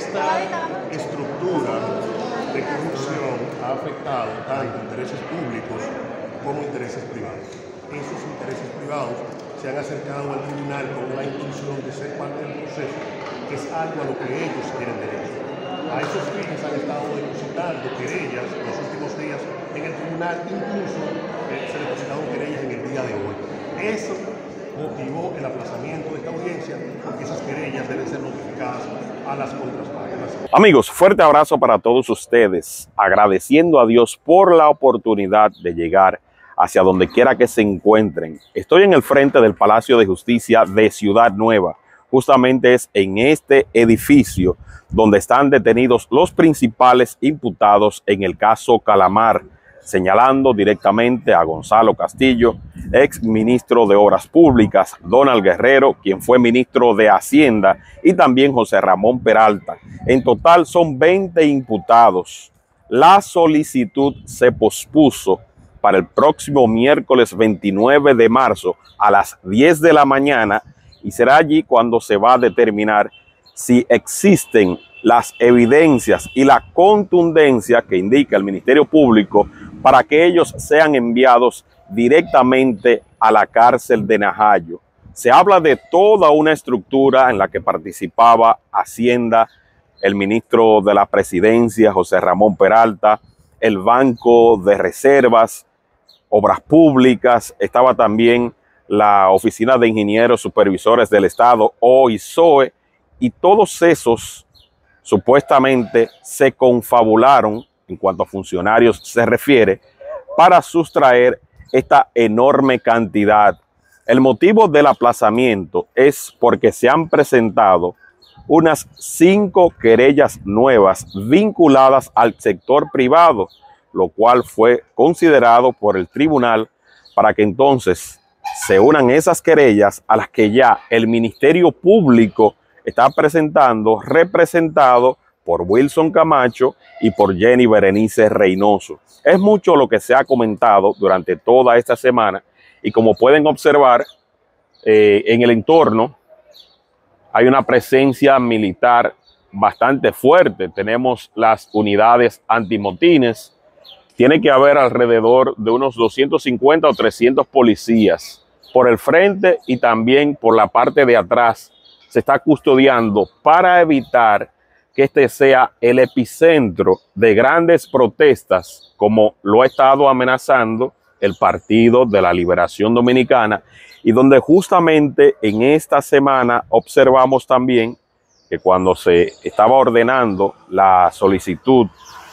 esta estructura de corrupción ha afectado tanto intereses públicos como intereses privados. Esos intereses privados se han acercado al tribunal con la intención de ser parte del proceso, que es algo a lo que ellos quieren derecho. A esos fines han estado depositando querellas en los últimos días en el tribunal, incluso se depositaron querellas en el día de hoy. Eso motivó el aplazamiento de esta audiencia, porque esas querellas deben ser notificadas a las contrapartes. Amigos, fuerte abrazo para todos ustedes, agradeciendo a Dios por la oportunidad de llegar hacia donde quiera que se encuentren. Estoy en el frente del Palacio de Justicia de Ciudad Nueva. Justamente es en este edificio donde están detenidos los principales imputados en el caso Calamar, señalando directamente a Gonzalo Castillo, ex ministro de Obras Públicas, Donald Guerrero, quien fue ministro de Hacienda, y también José Ramón Peralta. En total son 20 imputados. La solicitud se pospuso para el próximo miércoles 29 de marzo a las 10 de la mañana y será allí cuando se va a determinar si existen las evidencias y la contundencia que indica el Ministerio Público para que ellos sean enviados directamente a la cárcel de Najayo. Se habla de toda una estructura en la que participaba Hacienda, el ministro de la Presidencia, José Ramón Peralta, el Banco de Reservas, Obras Públicas, estaba también la Oficina de Ingenieros Supervisores del Estado, OISOE, y todos esos supuestamente se confabularon, en cuanto a funcionarios se refiere, para sustraer esta enorme cantidad. El motivo del aplazamiento es porque se han presentado unas 5 querellas nuevas vinculadas al sector privado, lo cual fue considerado por el tribunal para que entonces se unan esas querellas a las que ya el Ministerio Público está presentando, representado por Wilson Camacho y por Jenny Berenice Reynoso. Es mucho lo que se ha comentado durante toda esta semana y como pueden observar en el entorno hay una presencia militar bastante fuerte. Tenemos las unidades antimotines. Tiene que haber alrededor de unos 250 o 300 policías por el frente y también por la parte de atrás. Se está custodiando para evitar que este sea el epicentro de grandes protestas, como lo ha estado amenazando el Partido de la Liberación Dominicana, y donde justamente en esta semana observamos también que cuando se estaba ordenando la solicitud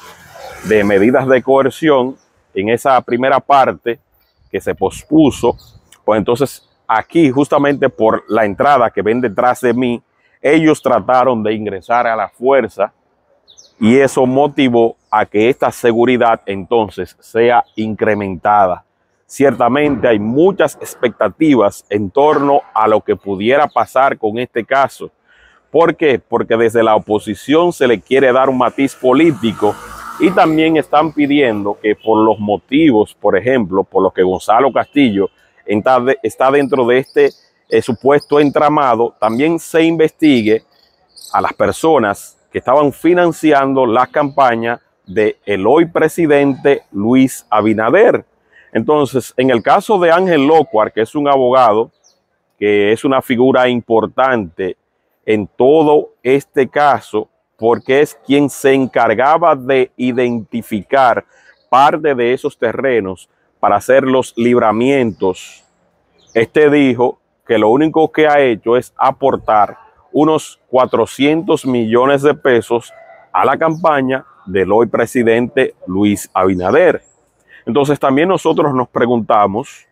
de medidas de coerción, en esa primera parte que se pospuso, pues entonces aquí justamente por la entrada que ven detrás de mí, ellos trataron de ingresar a la fuerza y eso motivó a que esta seguridad entonces sea incrementada. Ciertamente hay muchas expectativas en torno a lo que pudiera pasar con este caso. ¿Por qué? Porque desde la oposición se le quiere dar un matiz político y también están pidiendo que por los motivos, por ejemplo, por los que Gonzalo Castillo está dentro de este supuesto entramado, también se investigue a las personas que estaban financiando la campaña de el hoy presidente Luis Abinader. Entonces, en el caso de Ángel Locuar, que es un abogado, que es una figura importante en todo este caso, porque es quien se encargaba de identificar parte de esos terrenos para hacer los libramientos. Este dijo que lo único que ha hecho es aportar unos 400 millones de pesos a la campaña del hoy presidente Luis Abinader. Entonces también nosotros nos preguntamos,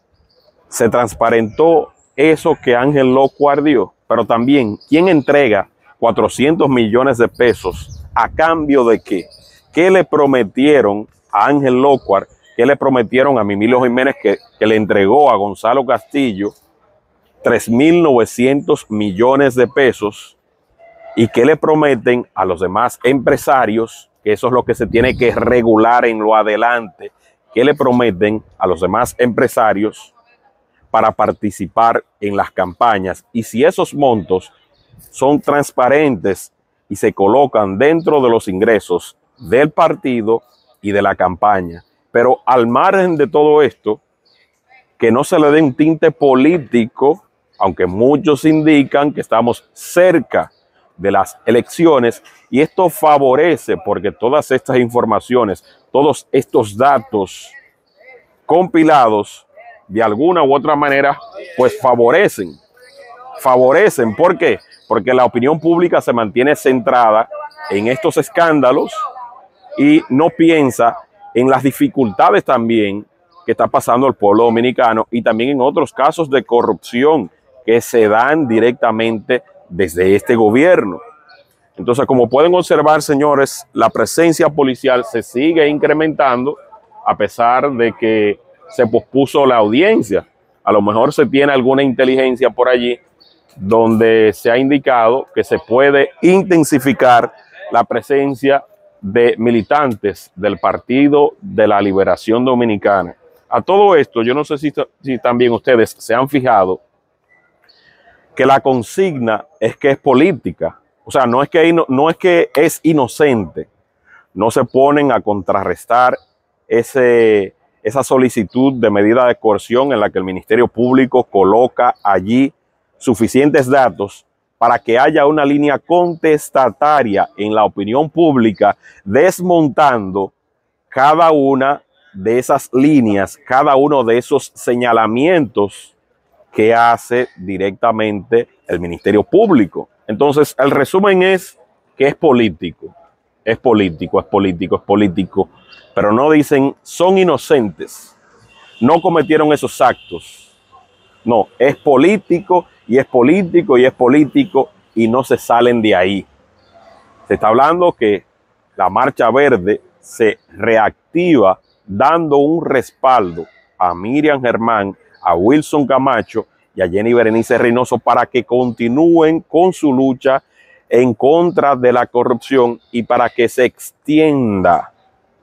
¿se transparentó eso que Ángel Locuar dio? Pero también, ¿quién entrega 400 millones de pesos a cambio de qué? ¿Qué le prometieron a Ángel Locuar? ¿Qué le prometieron a Mimilio Jiménez que le entregó a Gonzalo Castillo 3.900 millones de pesos? ¿Y qué le prometen a los demás empresarios? Que eso es lo que se tiene que regular en lo adelante. ¿Qué le prometen a los demás empresarios para participar en las campañas? Y si esos montos son transparentes y se colocan dentro de los ingresos del partido y de la campaña. Pero al margen de todo esto, que no se le dé un tinte político, aunque muchos indican que estamos cerca de las elecciones, y esto favorece porque todas estas informaciones, todos estos datos compilados de alguna u otra manera, pues favorecen. ¿Por qué? Porque la opinión pública se mantiene centrada en estos escándalos y no piensa en las dificultades también que está pasando el pueblo dominicano y también en otros casos de corrupción que se dan directamente desde este gobierno. Entonces, como pueden observar, señores, la presencia policial se sigue incrementando a pesar de que se pospuso la audiencia. A lo mejor se tiene alguna inteligencia por allí donde se ha indicado que se puede intensificar la presencia de militantes del Partido de la Liberación Dominicana. A todo esto, yo no sé si también ustedes se han fijado que la consigna es que es política. O sea, no es que es inocente. No se ponen a contrarrestar esa solicitud de medida de coerción en la que el Ministerio Público coloca allí suficientes datos para que haya una línea contestataria en la opinión pública, desmontando cada una de esas líneas, cada uno de esos señalamientos que hace directamente el Ministerio Público. Entonces, el resumen es que es político, pero no dicen son inocentes, no cometieron esos actos. No, es político y no se salen de ahí. Se está hablando que la Marcha Verde se reactiva dando un respaldo a Miriam Germán, a Wilson Camacho y a Jenny Berenice Reynoso para que continúen con su lucha en contra de la corrupción y para que se extienda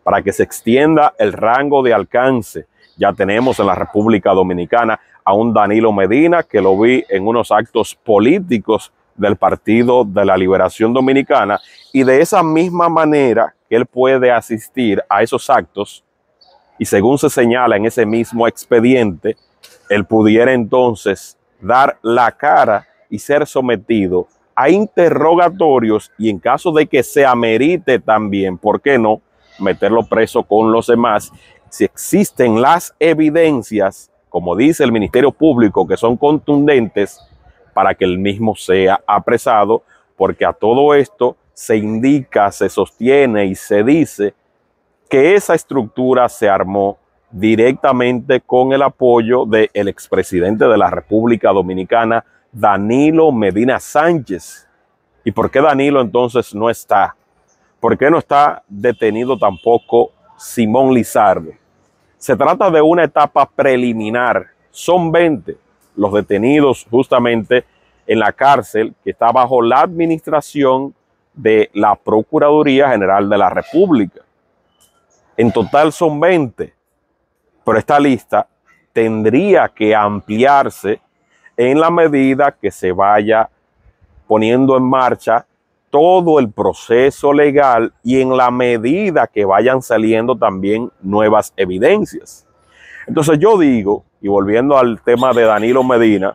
el rango de alcance. Ya tenemos en la República Dominicana a un Danilo Medina, que lo vi en unos actos políticos del Partido de la Liberación Dominicana, y de esa misma manera que él puede asistir a esos actos, y según se señala en ese mismo expediente, él pudiera entonces dar la cara y ser sometido a interrogatorios y en caso de que se amerite también, ¿por qué no?, meterlo preso con los demás. Si existen las evidencias, como dice el Ministerio Público, que son contundentes para que el mismo sea apresado, porque a todo esto se indica, se sostiene y se dice que esa estructura se armó directamente con el apoyo del expresidente de la República Dominicana, Danilo Medina Sánchez. ¿Y por qué Danilo entonces no está? ¿Por qué no está detenido tampoco Simón Lizardo? Se trata de una etapa preliminar. Son 20 los detenidos justamente en la cárcel que está bajo la administración de la Procuraduría General de la República. En total son 20, pero esta lista tendría que ampliarse en la medida que se vaya poniendo en marcha todo el proceso legal y en la medida que vayan saliendo también nuevas evidencias. Entonces yo digo, y volviendo al tema de Danilo Medina,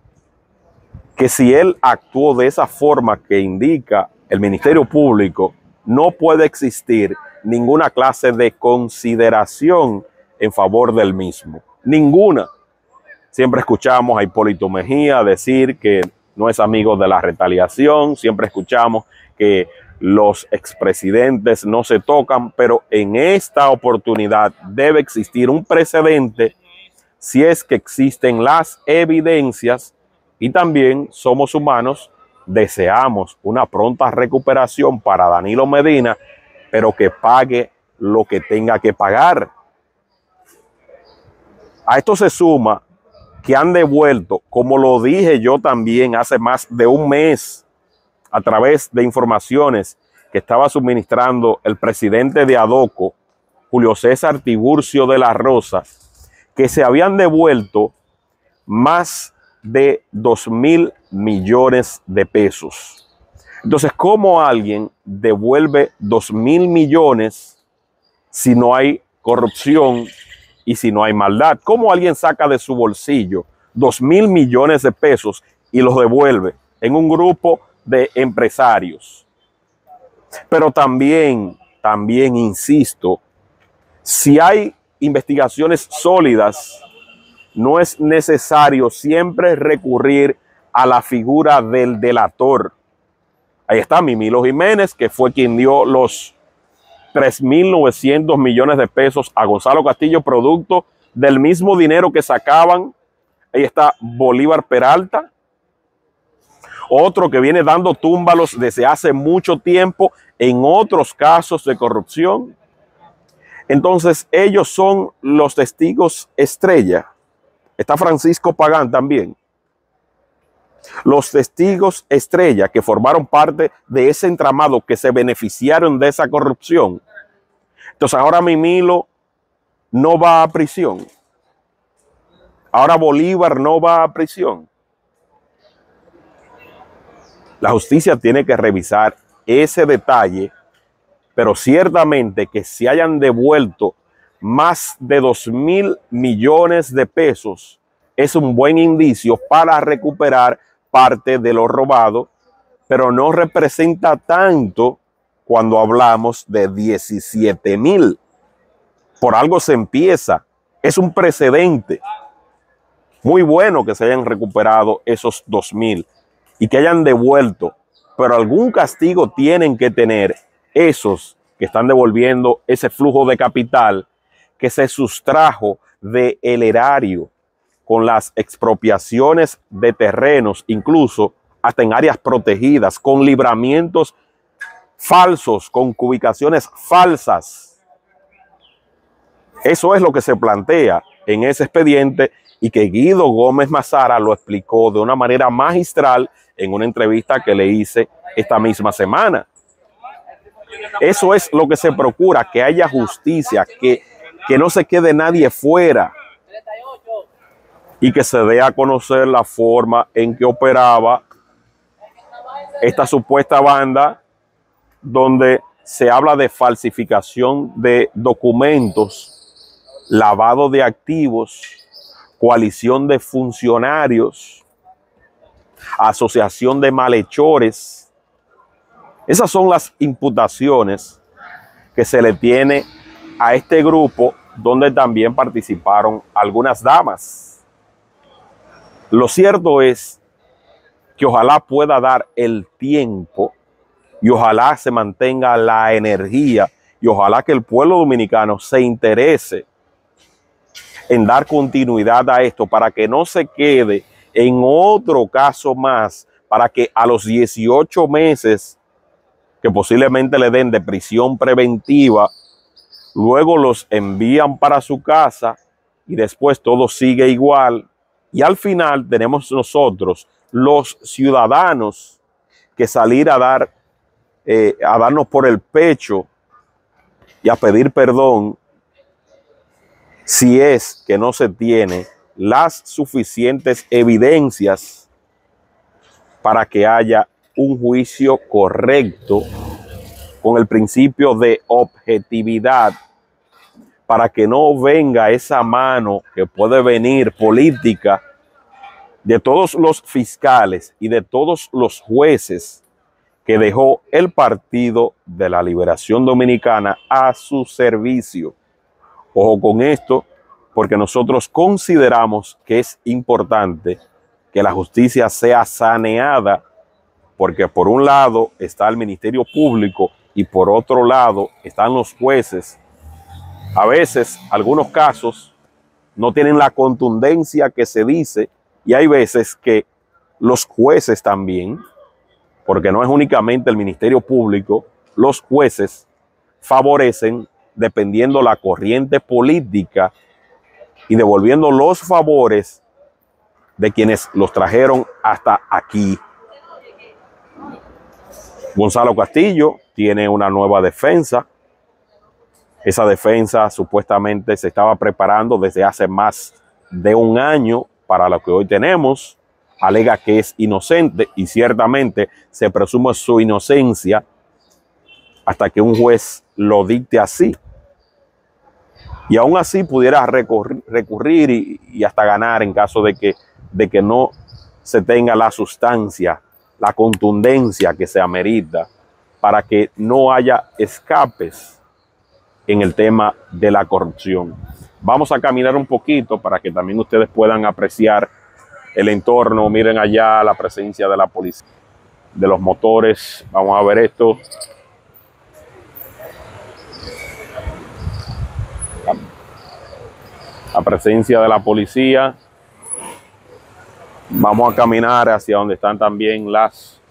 que si él actuó de esa forma que indica el Ministerio Público, no puede existir ninguna clase de consideración en favor del mismo. Ninguna. Siempre escuchamos a Hipólito Mejía decir que no es amigo de la retaliación. Siempre escuchamos que los expresidentes no se tocan, pero en esta oportunidad debe existir un precedente si es que existen las evidencias y también somos humanos. Deseamos una pronta recuperación para Danilo Medina, pero que pague lo que tenga que pagar. A esto se suma que han devuelto, como lo dije yo también hace más de un mes, a través de informaciones que estaba suministrando el presidente de ADOCO, Julio César Tiburcio de la Rosa, que se habían devuelto más de 2.000 millones de pesos. Entonces, ¿cómo alguien devuelve 2.000 millones si no hay corrupción y si no hay maldad? ¿Cómo alguien saca de su bolsillo 2.000 millones de pesos y los devuelve en un grupo de empresarios? Pero también insisto, si hay investigaciones sólidas, no es necesario siempre recurrir a la figura del delator. Ahí está Mimilo Jiménez, que fue quien dio los 3.900 millones de pesos a Gonzalo Castillo, producto del mismo dinero que sacaban. Ahí está Bolívar Peralta, otro que viene dando túmbalos desde hace mucho tiempo en otros casos de corrupción. Entonces, ellos son los testigos estrella. Está Francisco Pagán también. Los testigos estrella que formaron parte de ese entramado, que se beneficiaron de esa corrupción. Entonces, ahora Mimilo no va a prisión. Ahora Bolívar no va a prisión. La justicia tiene que revisar ese detalle, pero ciertamente que se hayan devuelto más de 2.000 millones de pesos es un buen indicio para recuperar parte de lo robado, pero no representa tanto cuando hablamos de 17.000. Por algo se empieza. Es un precedente. Muy bueno que se hayan recuperado esos 2.000 y que hayan devuelto, pero algún castigo tienen que tener esos que están devolviendo ese flujo de capital que se sustrajo del erario con las expropiaciones de terrenos, incluso hasta en áreas protegidas, con libramientos falsos, con ubicaciones falsas. Eso es lo que se plantea en ese expediente y que Guido Gómez Mazara lo explicó de una manera magistral en una entrevista que le hice esta misma semana. Eso es lo que se procura, que haya justicia, que no se quede nadie fuera y que se dé a conocer la forma en que operaba esta supuesta banda, donde se habla de falsificación de documentos, lavado de activos, coalición de funcionarios, asociación de malhechores. Esas son las imputaciones que se le tiene a este grupo, donde también participaron algunas damas. Lo cierto es que ojalá pueda dar el tiempo y ojalá se mantenga la energía y ojalá que el pueblo dominicano se interese en dar continuidad a esto para que no se quede en otro caso más, para que a los 18 meses que posiblemente le den de prisión preventiva, luego los envían para su casa y después todo sigue igual. Y al final tenemos nosotros, los ciudadanos, que salir a darnos por el pecho y a pedir perdón si es que no se tiene las suficientes evidencias para que haya un juicio correcto con el principio de objetividad, para que no venga esa mano que puede venir política de todos los fiscales y de todos los jueces que dejó el Partido de la Liberación Dominicana a su servicio. Ojo con esto, porque nosotros consideramos que es importante que la justicia sea saneada, porque por un lado está el Ministerio Público y por otro lado están los jueces. A veces, algunos casos no tienen la contundencia que se dice, y hay veces que los jueces también, porque no es únicamente el Ministerio Público, los jueces favorecen dependiendo la corriente política y devolviendo los favores de quienes los trajeron hasta aquí. Gonzalo Castillo tiene una nueva defensa. Esa defensa supuestamente se estaba preparando desde hace más de un año para lo que hoy tenemos. alega que es inocente y ciertamente se presume su inocencia hasta que un juez lo dicte así. Y aún así pudiera recurrir y hasta ganar en caso de que no se tenga la sustancia, la contundencia que se amerita para que no haya escapes en el tema de la corrupción. Vamos a caminar un poquito para que también ustedes puedan apreciar el entorno. Miren allá la presencia de la policía, de los motores. Vamos a ver esto. La presencia de la policía. Vamos a caminar hacia donde están también las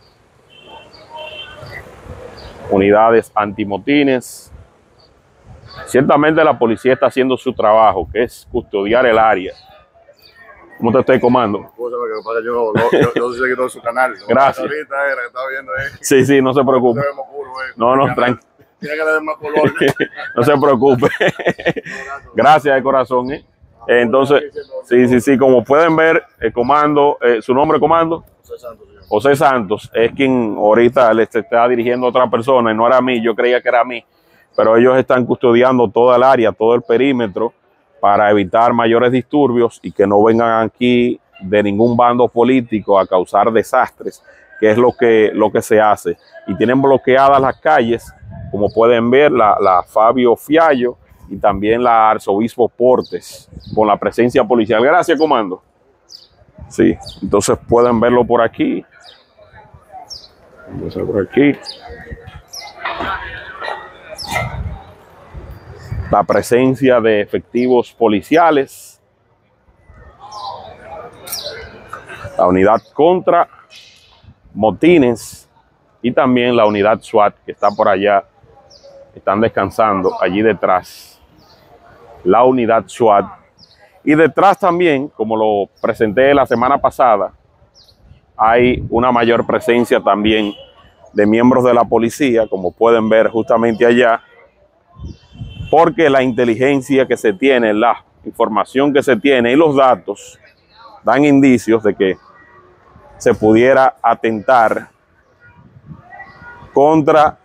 unidades antimotines. Ciertamente la policía está haciendo su trabajo, que es custodiar el área. ¿Cómo te estoy, comando? Yo soy seguidor de su canal. Gracias. Ahorita era que estaba viendo Sí, no se preocupe. No, tranquilo. Tiene que le den más color. No se preocupe. Gracias de corazón. Entonces, sí, como pueden ver, el comando, su nombre, comando, José Santos, es quien ahorita le está dirigiendo a otra persona y no era a mí. Yo creía que era a mí, pero ellos están custodiando toda el área, todo el perímetro para evitar mayores disturbios y que no vengan aquí de ningún bando político a causar desastres, que es lo que se hace. Y tienen bloqueadas las calles, como pueden ver, la Fabio Fiallo y también la Arzobispo Portes, con la presencia policial. Gracias, comando. Sí, entonces pueden verlo por aquí. Vamos a ver por aquí. La presencia de efectivos policiales. La unidad contra motines y también la unidad SWAT que está por allá. Están descansando allí detrás. La unidad SWAT. Y detrás también, como lo presenté la semana pasada, hay una mayor presencia también de miembros de la policía, como pueden ver justamente allá, porque la inteligencia que se tiene, la información que se tiene y los datos dan indicios de que se pudiera atentar contra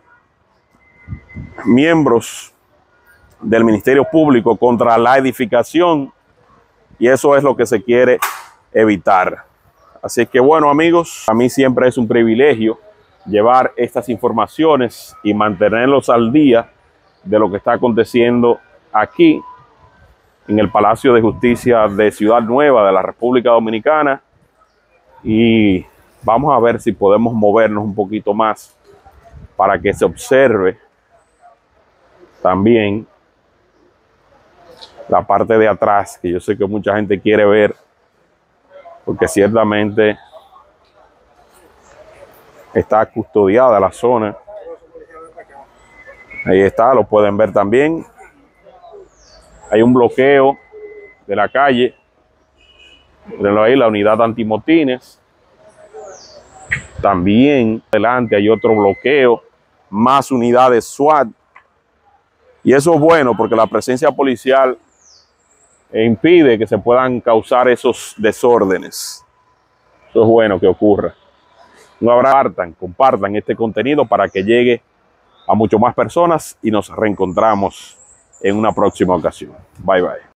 miembros del Ministerio Público, contra la edificación, y eso es lo que se quiere evitar. Así que bueno, amigos, a mí siempre es un privilegio llevar estas informaciones y mantenerlos al día de lo que está aconteciendo aquí en el Palacio de Justicia de Ciudad Nueva de la República Dominicana, y vamos a ver si podemos movernos un poquito más para que se observe también la parte de atrás, que yo sé que mucha gente quiere ver, porque ciertamente está custodiada la zona. Ahí está, lo pueden ver también. Hay un bloqueo de la calle. Mírenlo ahí, la unidad antimotines. También adelante hay otro bloqueo, más unidades SWAT. Y eso es bueno porque la presencia policial impide que se puedan causar esos desórdenes. Eso es bueno que ocurra. Un abrazo, compartan este contenido para que llegue a mucho más personas y nos reencontramos en una próxima ocasión. Bye, bye.